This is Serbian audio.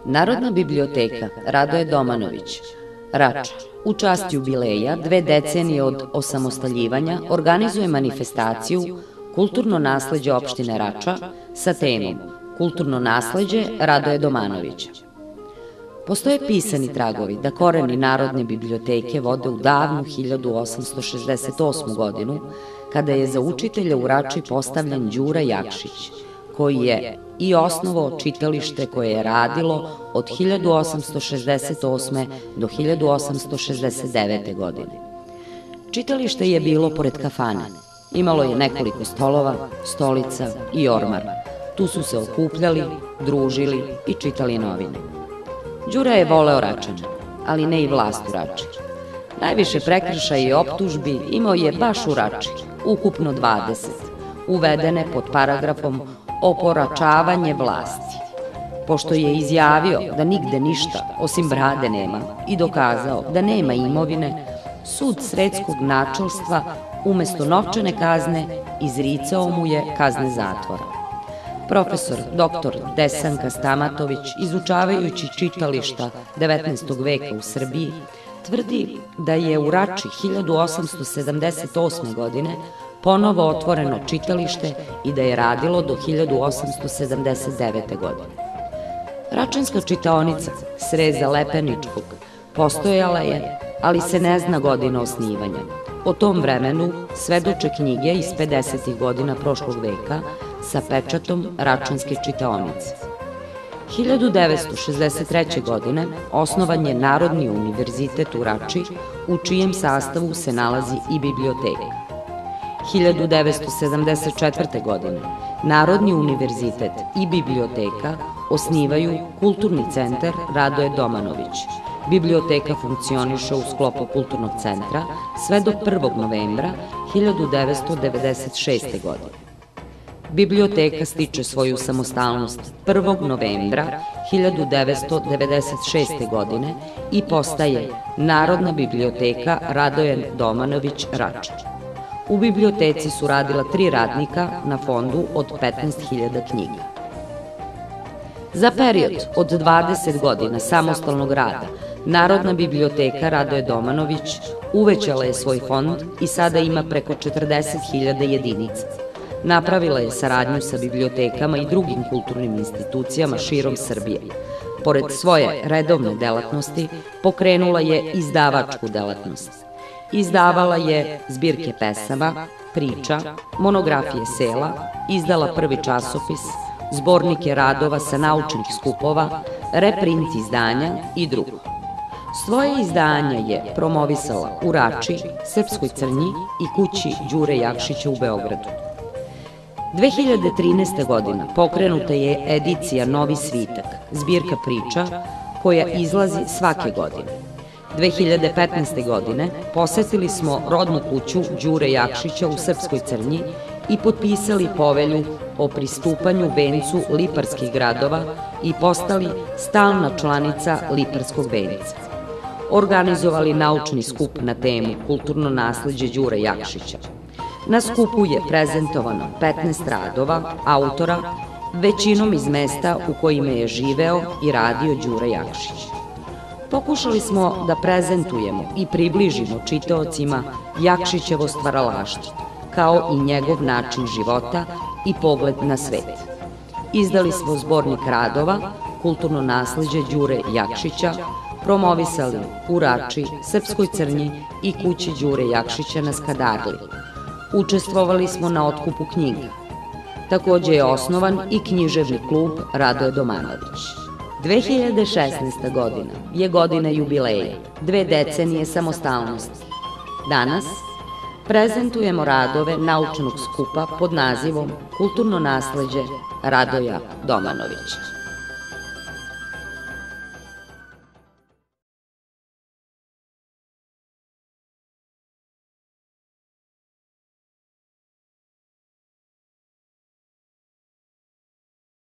Narodna biblioteka Radoje Domanović, Rača, u čast jubileja 2 decenije od osamostaljivanja organizuje manifestaciju Kulturno nasleđe opštine Rača sa temom Kulturno nasleđe Radoje Domanovića. Postoje pisani tragovi da koreni Narodne biblioteke vode u davnu 1868. godinu, kada je za učitelja u Rači postavljen Đura Jakšić, koji je i osnovao čitalište koje je radilo od 1868. do 1869. godine. Čitalište je bilo pored kafane. Imalo je nekoliko stolova, stolica i ormar. Tu su se okupljali, družili i čitali novine. Đura je voleo Račane, ali ne i vlast u Rači. Najviše prekršaja i optužbi imao je baš u Rači, ukupno 20, uvedene pod paragrafom oporačavanje vlasti. Pošto je izjavio da nigde ništa osim brade nema i dokazao da nema imovine, sud sredskog načelstva umesto novčane kazne izricao mu je kazne zatvora. Profesor dr. Desanka Stamatović, izučavajući čitališta 19. veka u Srbiji, tvrdi da je u Rači 1878. godine ponovo otvoreno čitalište i da je radilo do 1879. godine. Račanska čitaonica Sreza Lepeničkog postojala je, ali se ne zna godina osnivanja. O tom vremenu svedoče knjige iz 50. godina prošlog veka sa pečatom Račanske čitaonice. 1963. godine osnovan je Narodni univerzitet u Rači, u čijem sastavu se nalazi i biblioteka. 1974. godine Narodni univerzitet i biblioteka osnivaju Kulturni centar Radoje Domanović. Biblioteka funkcioniše u sklopu Kulturnog centra sve do 1. novembra 1996. godine. Biblioteka stiče svoju samostalnost 1. novembra 1996. godine i postaje Narodna biblioteka Radoje Domanović Rača. U biblioteci su radila 3 radnika na fondu od 15.000 knjiga. Za period od 20 godina samostalnog rada, Narodna biblioteka Radoje Domanović uvećala je svoj fond i sada ima preko 40.000 jedinica. Napravila je saradnju sa bibliotekama i drugim kulturnim institucijama širom Srbije. Pored svoje redovne delatnosti, pokrenula je izdavačku delatnost. Izdavala je zbirke pesama, priča, monografije sela, izdala prvi časopis, zbornike radova sa naučnih skupova, reprint izdanja i drugo. Svoje izdanja je promovisala u Rači, Srpskoj Crnji i kući Đure Jakšića u Beogradu. 2013. godina pokrenuta je edicija Novi svitak, zbirka priča koja izlazi svake godine. 2015. godine posetili smo rodnu kuću Đure Jakšića u Srpskoj Crnji i potpisali povelju o pristupanju vencu liparskih gradova i postali stalna članica Liparskog venca. Organizovali naučni skup na temu Kulturno nasleđe Đure Jakšića. Na skupu je prezentovano 15 radova autora, većinom iz mesta u kojima je živeo i radio Đure Jakšić. Pokušali smo da prezentujemo i približimo čitaocima Jakšićevo stvaralaštvo, kao i njegov način života i pogled na svet. Izdali smo zbornik radova Kulturno nasleđe Đure Jakšića, promovisali u Rači, Srpskoj Crnji i kući Đure Jakšića na Skadarli. Učestvovali smo na otkupu knjiga. Takođe je osnovan i književni klub Radoje Domanović. 2016. godina je godina jubileja, 2 decenije samostalnosti. Danas prezentujemo radove naučnog skupa pod nazivom Kulturno nasleđe Radoja Domanovića.